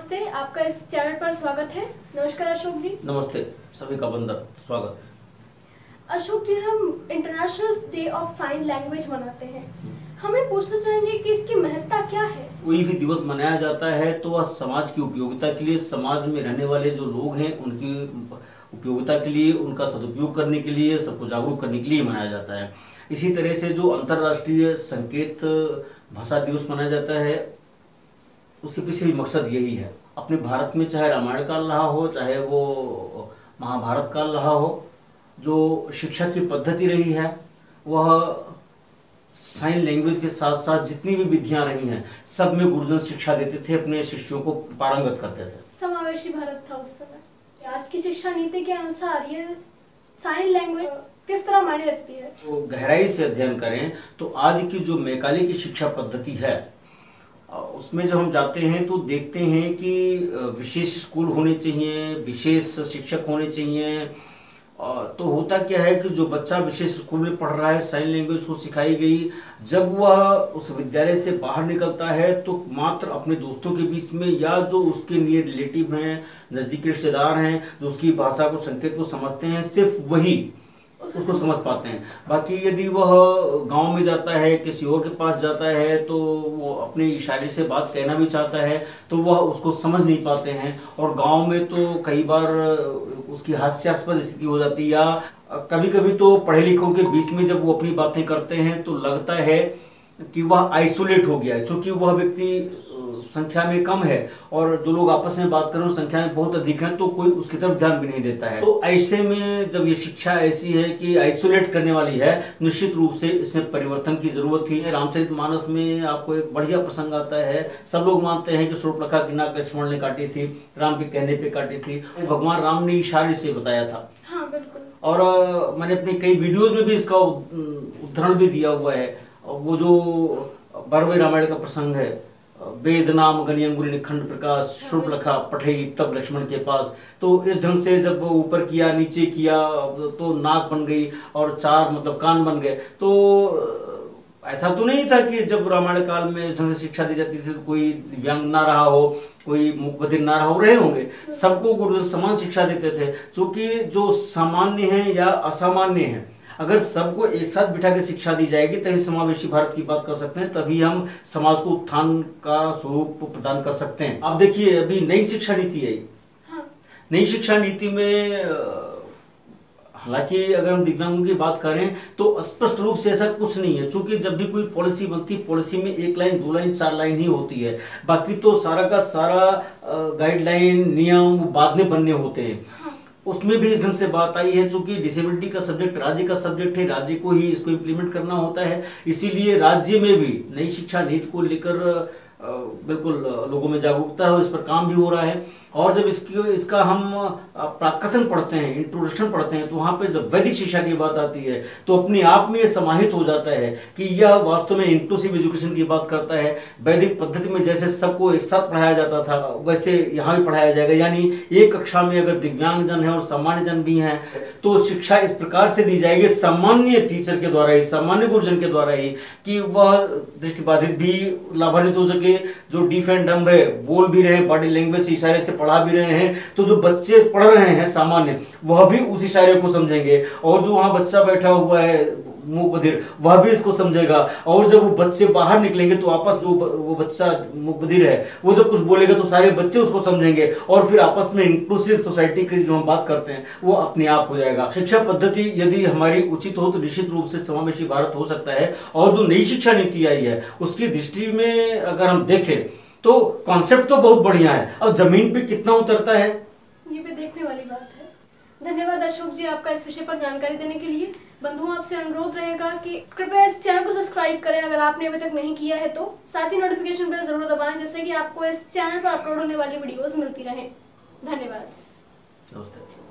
नमस्ते, आपका इस चैनल पर स्वागत है। नमस्कार अशोक जी। नमस्ते, सभी का बंदर स्वागत। अशोक जी, हम international day of sign language मनाते हैं। हमें पूछना चाहेंगे कि इसकी महत्ता क्या है? कोई भी दिवस मनाया जाता है तो वह समाज की उपयोगिता के लिए, समाज में रहने वाले जो लोग हैं उनकी उपयोगिता के लिए, उनका सदुपयोग करने के लिए, सबको जागरूक करने के लिए मनाया जाता है। इसी तरह से जो अंतर्राष्ट्रीय संकेत भाषा दिवस मनाया जाता है, उसके पीछे भी मकसद यही है। अपने भारत में चाहे रामायण काल रहा हो, चाहे वो महाभारत काल रहा हो, जो शिक्षा की पद्धति रही है वह साइन लैंग्वेज के साथ साथ जितनी भी विधियां रही हैं सब में गुरुजन शिक्षा देते थे, अपने शिष्यों को पारंगत करते थे। समावेशी भारत था उस समय। आज की शिक्षा नीति के अनुसार ये साइन लैंग्वेज किस तरह मायने रखती है? तो गहराई से अध्ययन करें तो आज की जो मैकाले की शिक्षा पद्धति है उसमें जब हम जाते हैं तो देखते हैं कि विशेष स्कूल होने चाहिए, विशेष शिक्षक होने चाहिए। तो होता क्या है कि जो बच्चा विशेष स्कूल में पढ़ रहा है, साइन लैंग्वेज को सिखाई गई, जब वह उस विद्यालय से बाहर निकलता है तो मात्र अपने दोस्तों के बीच में या जो उसके नियर रिलेटिव हैं, नज़दीकी रिश्तेदार हैं, जो उसकी भाषा को, संकेत को समझते हैं, सिर्फ वही उसको समझ पाते हैं। बाकी यदि वह गांव में जाता है, किसी और के पास जाता है, तो वो अपने इशारे से बात कहना भी चाहता है तो वह उसको समझ नहीं पाते हैं। और गांव में तो कई बार उसकी हास्यास्पद स्थिति हो जाती है, या कभी कभी तो पढ़े लिखों के बीच में जब वो अपनी बातें करते हैं तो लगता है कि वह आइसोलेट हो गया है, क्योंकि वह व्यक्ति संख्या में कम है और जो लोग आपस में बात कर रहे हैं संख्या में बहुत अधिक है, तो कोई उसकी तरफ ध्यान भी नहीं देता है। तो ऐसे में जब ये शिक्षा ऐसी है कि आइसोलेट करने वाली है, निश्चित रूप से इसमें परिवर्तन की जरूरत थी। रामचरितमानस में आपको एक बढ़िया प्रसंग आता है। सब लोग मानते हैं कि शूर्पणखा की नाक लक्ष्मण ने काटी थी, राम के कहने पे काटी थी। भगवान राम ने इशारे से बताया था। हाँ, बिल्कुल। और मैंने अपने कई वीडियोज में भी इसका उदाहरण भी दिया हुआ है। वो जो 12वें रामायण का प्रसंग है, वेद नाम गनि अंगुली निखंड प्रकाश, शूर्पणखा पठई तब लक्ष्मण के पास। तो इस ढंग से जब ऊपर किया, नीचे किया तो नाक बन गई और चार मतलब कान बन गए। तो ऐसा तो नहीं था कि जब रामायण काल में इस ढंग से शिक्षा दी जाती थी तो कोई दिव्यांग ना रहा हो, कोई मूक बधिर ना रहा हो, रहे होंगे। सबको गुरुजन समान शिक्षा देते थे, क्योंकि जो सामान्य है या असामान्य है, अगर सबको एक साथ बिठा के शिक्षा दी जाएगी तभी समावेशी भारत की बात कर सकते हैं, तभी हम समाज को उत्थान का स्वरूप प्रदान कर सकते हैं। आप देखिए, अभी नई शिक्षा नीति आई। हाँ। नई शिक्षा नीति में हालांकि अगर हम दिव्यांगों की बात करें तो स्पष्ट रूप से ऐसा कुछ नहीं है, क्योंकि जब भी कोई पॉलिसी बनती है, पॉलिसी में 1 लाइन 2 लाइन 4 लाइन ही होती है। बाकी तो सारा का सारा गाइडलाइन, नियम बाद में बनने होते हैं। उसमें भी इस ढंग से बात आई है, चूंकि डिसेबिलिटी का सब्जेक्ट राज्य का सब्जेक्ट है, राज्य को ही इसको इम्प्लीमेंट करना होता है। इसीलिए राज्य में भी नई शिक्षा नीति को लेकर बिल्कुल लोगों में जागरूकता है और इस पर काम भी हो रहा है। और जब इसका हम प्राकथन पढ़ते हैं, इंट्रोडक्शन पढ़ते हैं, तो वहाँ पे जब वैदिक शिक्षा की बात आती है तो अपने आप में ये समाहित हो जाता है कि यह वास्तव में इंक्लूसिव एजुकेशन की बात करता है। वैदिक पद्धति में जैसे सबको एक साथ पढ़ाया जाता था, वैसे यहाँ भी पढ़ाया जाएगा। यानी एक कक्षा में अगर दिव्यांग जन है और सामान्य जन भी हैं तो शिक्षा इस प्रकार से दी जाएगी सामान्य टीचर के द्वारा ही, सामान्य गुरुजन के द्वारा ही, कि वह दृष्टिबाधित भी लाभान्वित हो सके, जो डीफ एंड डम्ब है बोल भी रहे, बॉडी लैंग्वेज से इशारे से पढ़ा भी रहे हैं, तो जो बच्चे पढ़ रहे हैं सामान्य, वह भी उस इशारे को समझेंगे। और जो वहां बच्चा बैठा हुआ है मूक बधिर, वह भी इसको समझेगा। और जब वो बच्चे बाहर निकलेंगे तो आपस वो बच्चा मूक बधिर है, वो जब कुछ बोलेगा तो सारे बच्चे उसको समझेंगे और फिर आपस में इंक्लूसिव सोसाइटी की जो हम बात करते हैं वो अपने आप हो जाएगा। शिक्षा पद्धति यदि हमारी उचित हो तो निश्चित रूप से समावेशी भारत हो सकता है। और जो नई शिक्षा नीति आई है उसकी दृष्टि में अगर हम देखें तो कॉन्सेप्ट तो बहुत बढ़िया है, अब जमीन पे कितना उतरता है ये भी देखने वाली बात है। धन्यवाद अशोक जी, आपका इस विषय पर जानकारी देने के लिए। बंधुओं, आपसे अनुरोध रहेगा कि कृपया इस चैनल को सब्सक्राइब करें अगर आपने अभी तक नहीं किया है तो, साथ ही नोटिफिकेशन बेल जरूर दबाएं, जिससे कि आपको इस चैनल पर अपलोड होने वाली वीडियोस मिलती रहें। धन्यवाद। नमस्ते।